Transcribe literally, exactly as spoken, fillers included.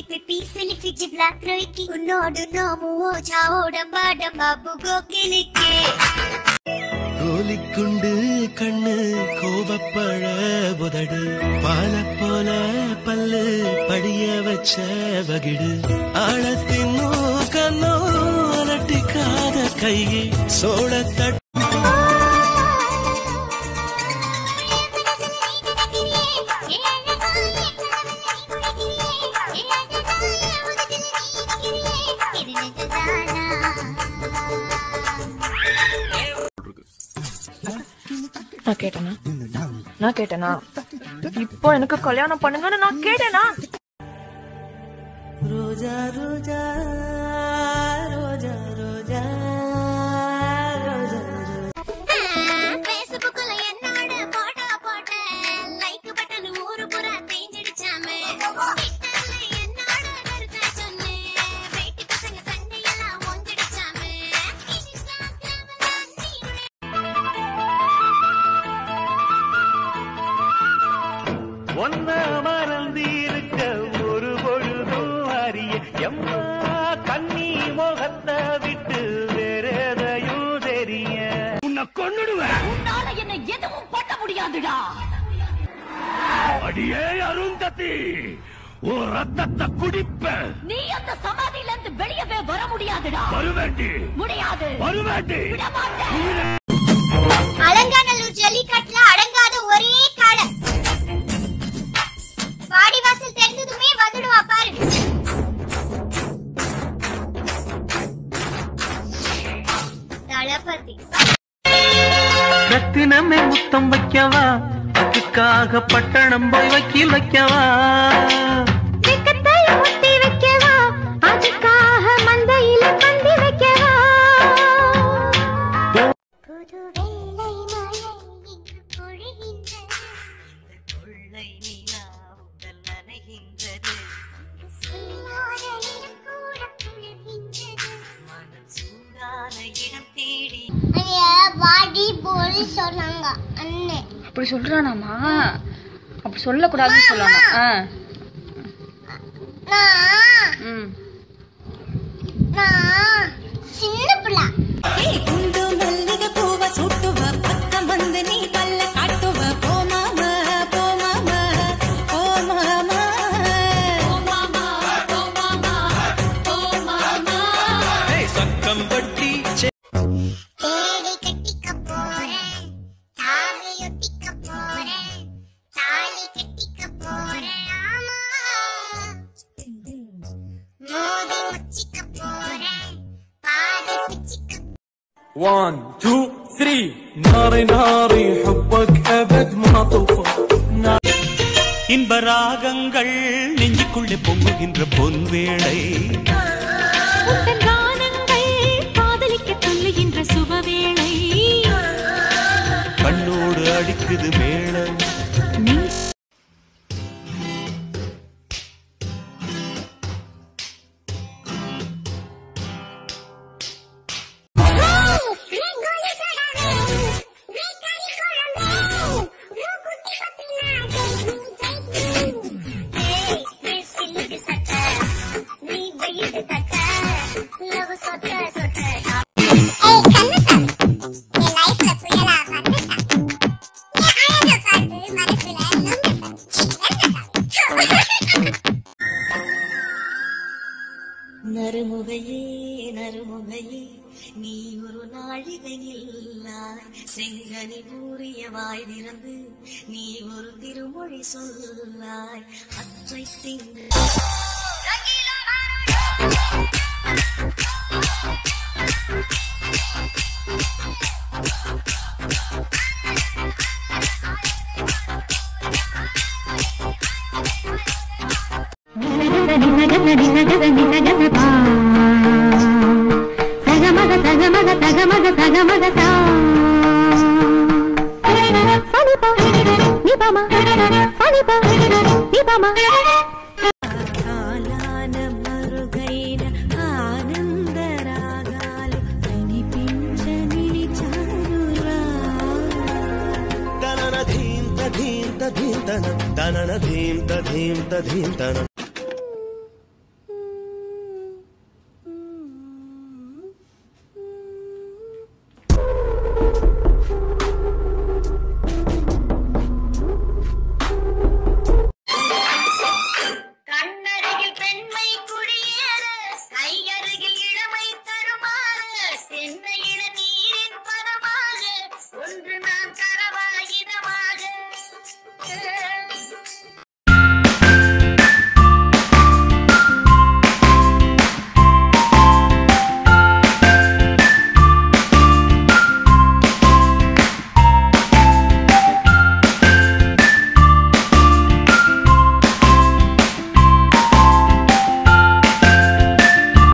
pipi selfie jibla kroiki unodu nomu chao damba damba bugo kilike கோலிக்குண்டு கண்ணு கோவப்பழ உதடு பால போல பல்லு படிய வச்ச வகிடு ஆழத்தின் கண்ணோ அலட்டிக்காத கையை சோழத்தட்டு நான் கேட்டேனா நான் கேட்டேனா இப்போ எனக்கு கல்யாணம் பண்ணுங்கன்னு நான் கேட்டேனா ரோஜா ரோஜா ரோஜா ரோஜா ஃபேஸ்புக்ல என்னோட போட்டோ போட்டேன் லைக் பட்டன் ஊரு பூரா தேஞ்சிடுச்சாமே ட்விட்டர்ல என்னோட கருத்தை சொன்னேன் வெயிட் பசங்க சண்டை எல்லாம் ஒஞ்சிடுச்சாமே ஒன்ன மறந்திருக்க ஒரு பொழுதும் அறிய எம்மா கண்ணி முகத்தை விட்டு வேறேதையும் தெரிய உன்னை கொன்னுடுவேன். உன்னால என்ன எதுவும் பண்ண முடியாதுடா. அடியே அருந்ததி ஒரு ரத்தத்தை குடிப்ப. நீ அந்த சமாதியில இருந்து வெளியவே வர முடியாதுடா. வருவேண்டி முடியாது வருவேண்டி விட மாட்டேன். அலங்காநல்லூர் ஜல்லிக்கட்டுல அடங்காத ஒரே காளை வாடிவாசல் தெரிஞ்சதுமே வந்துடுவா பாரு. தளபதி ரத்தினமே முத்தம் வைக்கவா அதுக்காக பட்டணம் போய் வக்கீல் வைக்கவா முத்தி வைக்கவா அதுக்காக மந்தையில பந்தி வைக்கவா புது வெள்ளை மழை இங்கு பொழிகின்றது கொள்ளை நிலா உடல் நனைகின்றது சூடான இடம் கூட குளிர்கின்றது மனம் சூடான இடம் தேடி வாடி போல் சொன்னாங்க அண்ணே. அப்படி சொல்றானாமா? அப்படி சொல்லக்கூடாதுன்னு சொல்லாமா? நான் நான் சின்ன பிள்ளை. குண்டு மல்லிகை பூவ சுட்டுவ பக்கம் வந்து நீ பல்ல காட்டுவ போமாம போமாம போமாம போமாம போமாம போமாம சக்கம் வட்டி தேடி கட்டிக்க போறேன் தாலி ஒட்டிக்க போறேன் தாலி கட்டிக்க போறேன் ஆமா மோதி முச்சிக்க போறேன் பாதி பிச்சிக்க. One, two, three. ناري ناري حبك أبد ما طفى. இன்ப ராகங்கள் நெஞ்சுக்குள்ளே பொங்குகின்ற பொன்வேளை கானங்கள் காதலிக்க சொல்லுகின்ற சுபவேளை கண்ணோடு அடிக்குது மேளம் நறுமுகையே நறுமுகையே நீ ஒரு நாழிகையில் செங்கனி கூறிய வாய் திறந்து நீ ஒரு திருமொழி சொல்லாய் அற்றை திங்கு சகமக சகமக சகமக சகமக சா சனிபா நிபமா சனிபா நிபமா కాలాన మరుగైన ఆనంద రాగాలు వినిపించ నిలిచారురా தனன தீம் தீம் தீம் தன தனன தீம் தீம் தீம் தன